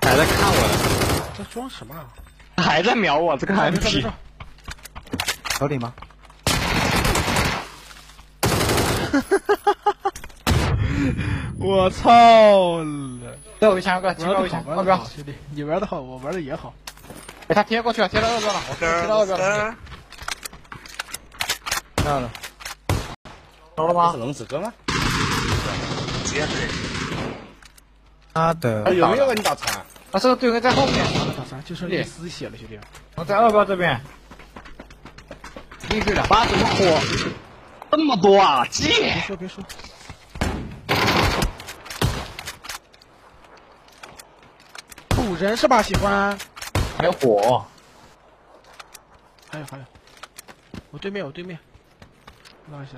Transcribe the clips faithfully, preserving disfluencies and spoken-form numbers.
还在看我， 这装什么啊？ 还在瞄我，这个 M P。 手里吗？ 我操了！ 最后一枪，哥，最后一枪，目标， 兄弟，你玩的好，我玩的也好。 哎，他贴过去了，贴到二标了，我贴到二标了。到了，到了吗？ 是龙子哥吗？直接是。 他的有没有人打残？ 啊，这个队员在后面。 打残，就剩你死血了，兄弟。 我在二标这边。进去了。 妈，怎么火？这么多啊！借。 别说别说。土人是吧？喜欢。 还有火。 还有还有。我对面，我对面。拉一下。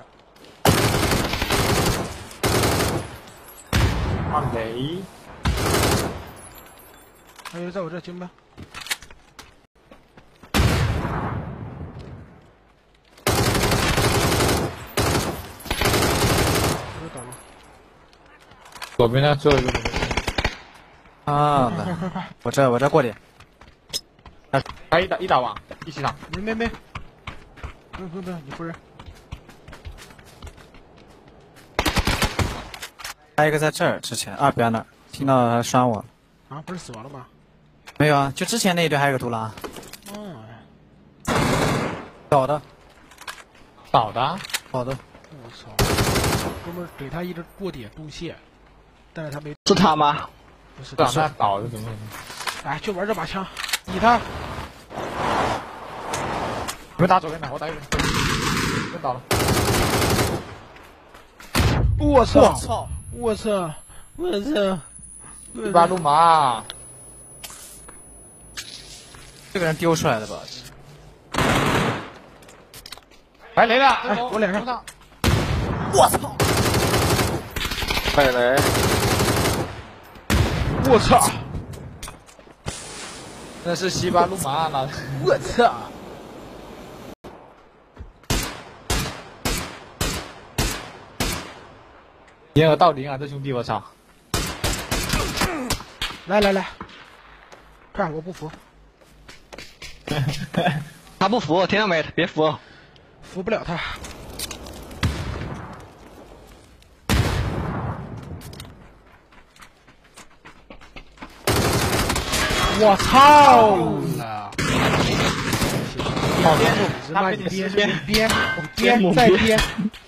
放雷。 还有在我这金吧。我倒了。 左边呢，最后一个。啊， 快快快！ 我这我这过点。啊，来一打一打网，一起打。 没没没。不用不用不用，你夫人。 还有一个在这儿，之前二边那儿，听到他拴我。 啊，不是死亡了吗？ 没有啊，就之前那一队还有个独狼。 嗯。 倒的。倒的？倒的。 我操！哥们儿给他一只过点布线，但是他没。 是他吗？ 不是， 不是他倒的怎么？ 哎，就玩这把枪，你他。 你们打左边的，我打右边。又倒了。 我操！我操！我操！我操！ 一把路马。这个人丢出来的吧？来雷了！ 哎，我脸上。 我操！ 快雷！ 我操！ 那是西巴路马了。 我操！ 掩耳盗铃啊，这兄弟，我操！ 来来来，看我不服。 他不服，听到没？别服， 服不了他。我操了！ 好编，妈你编是编，编再编。